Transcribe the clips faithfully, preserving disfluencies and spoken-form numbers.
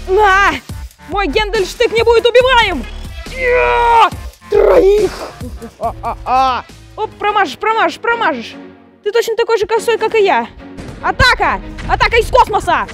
На! Мой Гендельштык не будет убиваем! Я! Троих! А-а-а! Оп, промажешь, промажешь, промажешь. Ты точно такой же косой, как и я. Атака! Атака из космоса!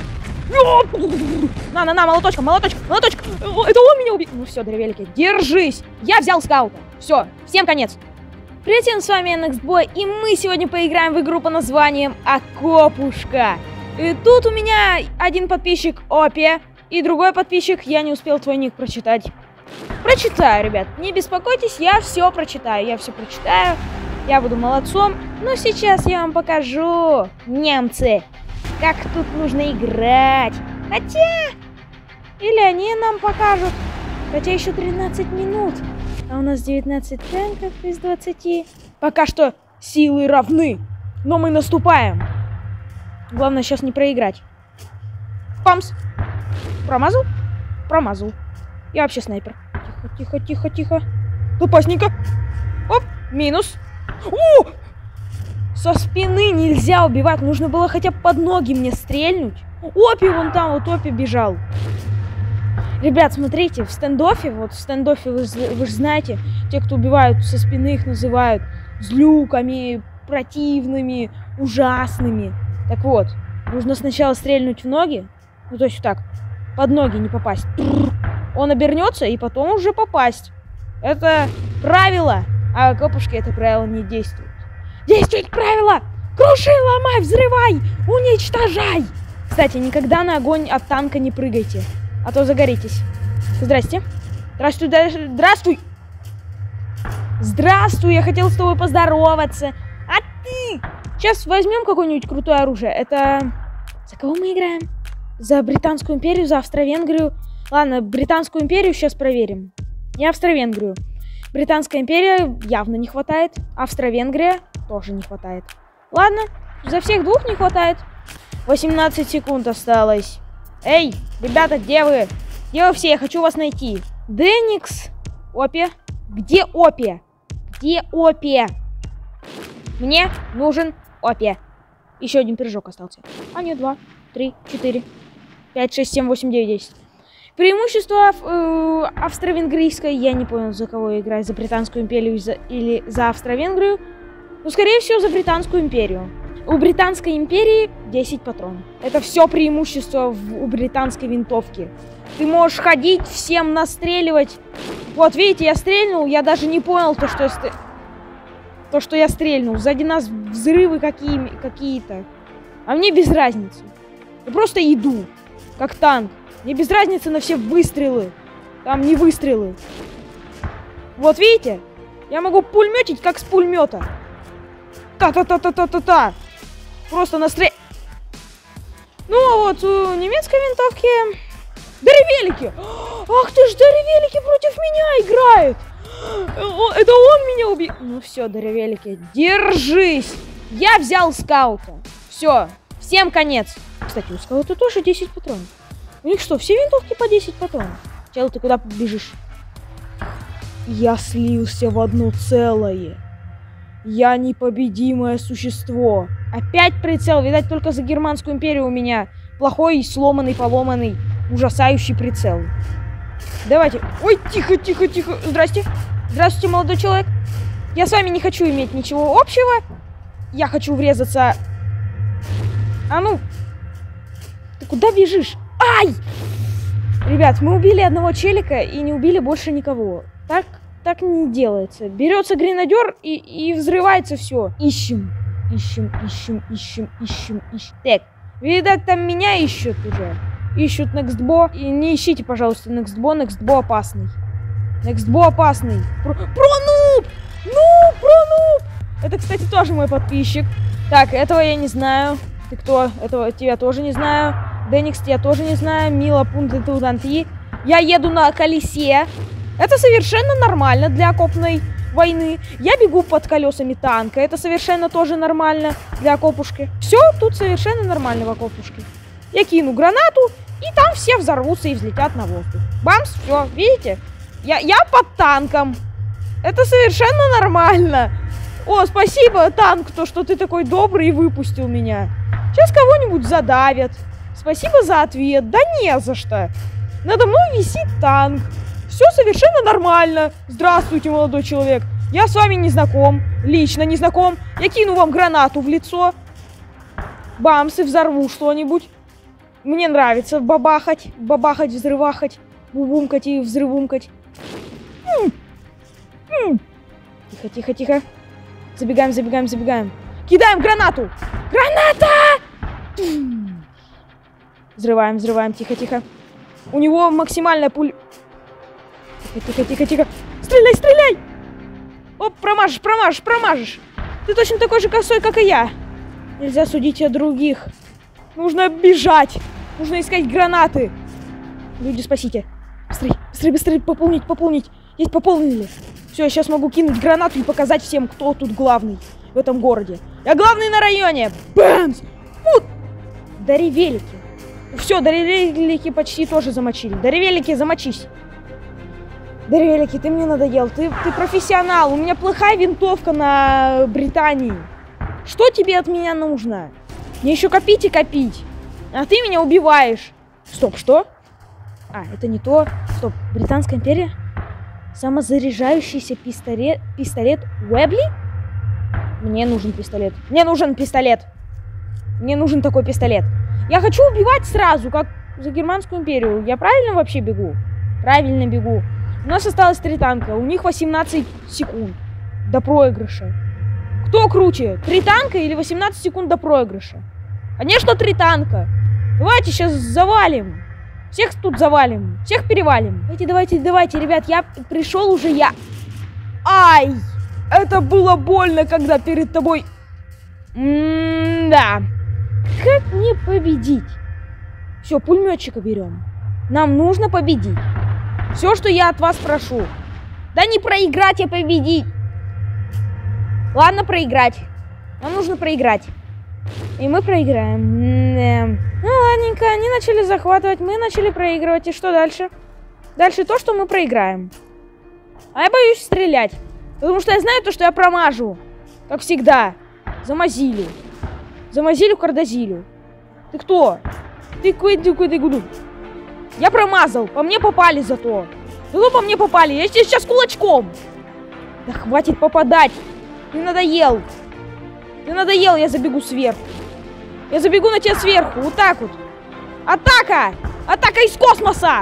На, на, на, молоточком, молоточком, молоточком. Это он меня убил. Ну все, древельки, держись. Я взял скаута. Все, всем конец. Привет, с вами NextBoy, и мы сегодня поиграем в игру по названием Окопушка. И тут у меня один подписчик Опи, и другой подписчик, я не успел твой ник прочитать. Прочитаю, ребят, не беспокойтесь, я все прочитаю, я все прочитаю. Я буду молодцом, но сейчас я вам покажу, немцы, как тут нужно играть. Хотя, или они нам покажут, хотя еще тринадцать минут. А у нас девятнадцать танков из двадцати. Пока что силы равны, но мы наступаем. Главное сейчас не проиграть. Памс. Промазал? Промазал. Я вообще снайпер. Тихо, тихо, тихо, тихо. Опасненько. Оп, минус. О! Со спины нельзя убивать. Нужно было хотя бы под ноги мне стрельнуть. Опи вон там, вот Опи бежал. Ребят, смотрите, в стендофе, вот в стендофе вы, вы же знаете, те, кто убивают со спины, их называют злюками, противными, ужасными. Так вот, нужно сначала стрельнуть в ноги, ну то есть вот так, под ноги не попасть. Он обернется и потом уже попасть. Это правило, а окопушки это правило не действует. Действует правило! Круши, ломай, взрывай, уничтожай! Кстати, никогда на огонь от танка не прыгайте. А то загоритесь. Здрасте. Здравствуй, здравствуй. Здравствуй, я хотел с тобой поздороваться. А ты? Сейчас возьмем какое-нибудь крутое оружие. Это... За кого мы играем? За Британскую империю, за Австро-Венгрию. Ладно, Британскую империю сейчас проверим. Не Австро-Венгрию. Британская империя явно не хватает. Австро-Венгрия тоже не хватает. Ладно, за всех двух не хватает. восемнадцать секунд осталось. Эй, ребята, где вы? Где вы все? Я хочу вас найти. Деникс. Опи. Где Опи? Где Опи? Мне нужен Опи. Еще один пирожок остался. А нет, два, три, четыре, пять, шесть, семь, восемь, девять, десять. Преимущество э, австро-венгрийской. Я не понял, за кого я играю. За Британскую империю за, или за Австро-Венгрию. Ну, скорее всего, за Британскую империю. У Британской империи десять патронов. Это все преимущество в, у британской винтовки. Ты можешь ходить, всем настреливать. Вот, видите, я стрельнул, я даже не понял то, что я, ст... то, что я стрельнул. Сзади нас взрывы какие... какие-то. А мне без разницы. Я просто иду, как танк. Мне без разницы на все выстрелы. Там не выстрелы. Вот, видите? Я могу пулеметить, как с пулемета. Та-та-та-та-та-та-та. Просто настрел... Ну, а вот у немецкой винтовки... Деревелики! Ах ты ж, деревелики против меня играют! Это он меня убил... Ну все, деревелики, держись! Я взял скаута. Все, всем конец. Кстати, у скаута тоже десять патронов. У них что, все винтовки по десять патронов? Чел, ты куда побежишь? Я слился в одно целое. Я непобедимое существо. Опять прицел. Видать, только за Германскую империю у меня плохой, сломанный, поломанный, ужасающий прицел. Давайте. Ой, тихо, тихо, тихо. Здрасте. Здравствуйте, молодой человек. Я с вами не хочу иметь ничего общего. Я хочу врезаться. А ну. Ты куда бежишь? Ай! Ребят, мы убили одного челика и не убили больше никого. Так... Так не делается. Берется гренадер и, и взрывается все. Ищем. Ищем, ищем, ищем, ищем, ищем. Так, видать, там меня ищут уже. Ищут NextBoy. И не ищите, пожалуйста, NextBoy. NextBoy опасный. NextBoy опасный. Про... Пронуб! Ну, пронуб! Это, кстати, тоже мой подписчик. Так, этого я не знаю. Ты кто? Этого тебя тоже не знаю. Деникс, тебя тоже не знаю. Мила Пунты Туданти. Я еду на колесе. Это совершенно нормально для окопной войны. Я бегу под колесами танка. Это совершенно тоже нормально для окопушки. Все тут совершенно нормально в окопушке. Я кину гранату, и там все взорвутся и взлетят на воздух. Бамс, все, видите? Я, я под танком. Это совершенно нормально. О, спасибо, танк, то, что ты такой добрый и выпустил меня. Сейчас кого-нибудь задавят. Спасибо за ответ. Да не за что. Надо мной висит танк. Все совершенно нормально. Здравствуйте, молодой человек. Я с вами не знаком. Лично не знаком. Я кину вам гранату в лицо. Бамс, и взорву что-нибудь. Мне нравится бабахать. Бабахать, взрывахать. Бубумкать и взрывумкать. М -м -м. Тихо, тихо, тихо. Забегаем, забегаем, забегаем. Кидаем гранату. Граната! Взрываем, взрываем. Тихо, тихо. У него максимальная пуль... Тихо, тихо, тихо, тихо. Стреляй, стреляй! Оп, промажешь, промажешь, промажешь. Ты точно такой же косой, как и я. Нельзя судить о других. Нужно бежать. Нужно искать гранаты. Люди, спасите. Быстрей, быстрей, быстрей, пополнить, пополнить. Есть, пополнили. Все, я сейчас могу кинуть гранату и показать всем, кто тут главный в этом городе. Я главный на районе. Бэмс! Вот. Доревелики. Все, доревелики почти тоже замочили. Доревелики, замочись. Доревелики, ты мне надоел. Ты, ты профессионал. У меня плохая винтовка на Британии. Что тебе от меня нужно? Мне еще копить и копить. А ты меня убиваешь. Стоп, что? А, это не то. Стоп, Британская империя? Самозаряжающийся пистолет, пистолет Уэбли? Мне нужен пистолет. Мне нужен пистолет. Мне нужен такой пистолет. Я хочу убивать сразу, как за Германскую империю. Я правильно вообще бегу? Правильно бегу. У нас осталось три танка. У них восемнадцать секунд до проигрыша. Кто круче? Три танка или восемнадцать секунд до проигрыша? Конечно, три танка. Давайте сейчас завалим. Всех тут завалим. Всех перевалим. Давайте, давайте, давайте, ребят. Я пришел уже, я... Ай! Это было больно, когда перед тобой... М-да. Как мне победить? Все, пулеметчика берем. Нам нужно победить. Все, что я от вас прошу. Да не проиграть, а победить. Ладно, проиграть. Нам нужно проиграть. И мы проиграем. М-да. Ну, ладненько, они начали захватывать, мы начали проигрывать. И что дальше? Дальше то, что мы проиграем. А я боюсь стрелять. Потому что я знаю то, что я промажу. Как всегда. За Мазилю. За Мазилю Кардазилю. Ты кто? Ты куди-куди-гуду. Я промазал. По мне попали зато. Зато по мне попали. Я тебе сейчас кулачком. Да хватит попадать. Ты надоел. Ты надоел, я забегу сверху. Я забегу на тебя сверху. Вот так вот. Атака! Атака из космоса!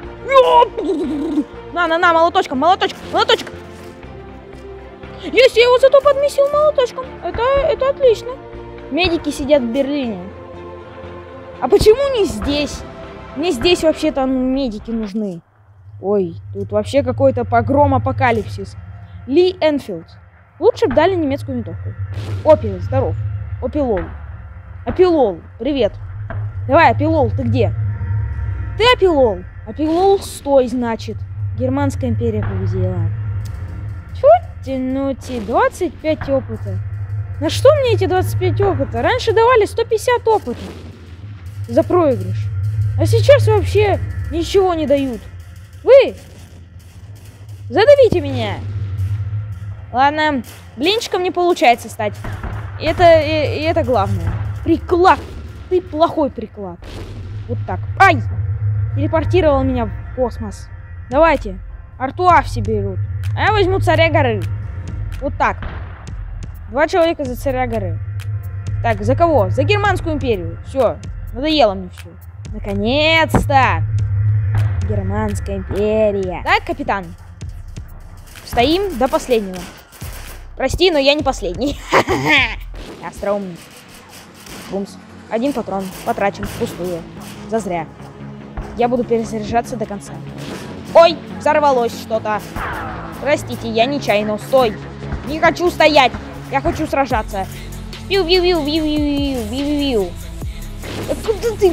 На, на, на, молоточком, молоточком, молоточком. Есть, я его зато подмесил молоточком. Это, это отлично. Медики сидят в Берлине. А почему не здесь? Мне здесь вообще-то медики нужны. Ой, тут вообще какой-то погром-апокалипсис. Ли Энфилд. Лучше бы дали немецкую винтовку. Опи, здоров. Опилол. Опилол, привет. Давай, Опилол, ты где? Ты Опилол. Опилол, стой, значит. Германская империя победила. Чё тянуть? двадцать пять опыта. На что мне эти двадцать пять опыта? Раньше давали сто пятьдесят опыта за проигрыш. А сейчас вообще ничего не дают. Вы задавите меня. Ладно, блинчиком не получается стать. Это, и, и это главное. Приклад. Ты плохой приклад. Вот так. Ай! Телепортировал меня в космос. Давайте. Артуа все берут. А я возьму царя горы. Вот так. Два человека за царя горы. Так, за кого? За Германскую империю. Все. Надоело мне все. Наконец-то. Германская империя. Так, капитан. Стоим до последнего. Прости, но я не последний. Я остроумный. Бумс. Один патрон. Потрачен. Пустую. Зазря. Я буду перезаряжаться до конца. Ой, взорвалось что-то. Простите, я нечаянно. Стой. Не хочу стоять. Я хочу сражаться. Виу-виу-виу-виу-виу-виу-виу. Куда ты?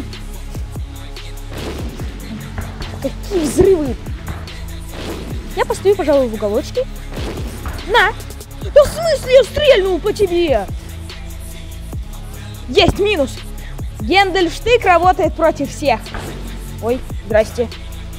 Какие взрывы? Я постою, пожалуй, в уголочке. На! Да в смысле я стрельнул по тебе? Есть минус. Гендельштык работает против всех. Ой, здрасте.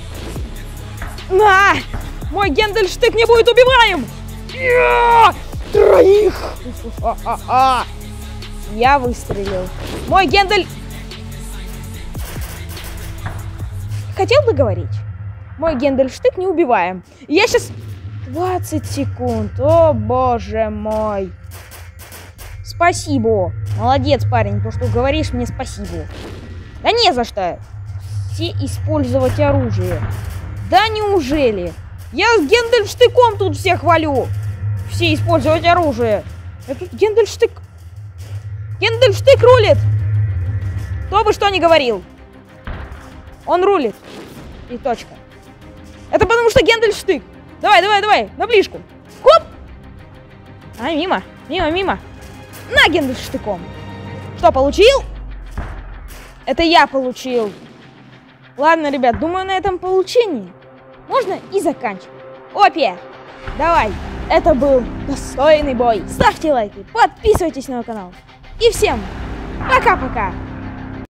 На! Мой Гендельштык не будет убиваем! Я! Троих! А-а-а! Я выстрелил. Мой Гендель... хотел договорить? Мой Гендельштык не убиваем. Я сейчас... двадцать секунд. О, боже мой. Спасибо. Молодец, парень, то, что говоришь мне спасибо. Да не за что. Все использовать оружие. Да неужели? Я с Гендельштыком тут всех валю. Все использовать оружие. Этот Гендельштык... Гендельштык рулит. Кто бы что ни говорил. Он рулит. И точка. Это потому что Гендельштык. Давай, давай, давай, на ближку. Хоп! А, мимо, мимо, мимо. На, Гендельштыком. Что, получил? Это я получил. Ладно, ребят, думаю, на этом получении можно и заканчивать. Опе! Давай. Это был достойный бой. Ставьте лайки, подписывайтесь на мой канал. И всем пока-пока.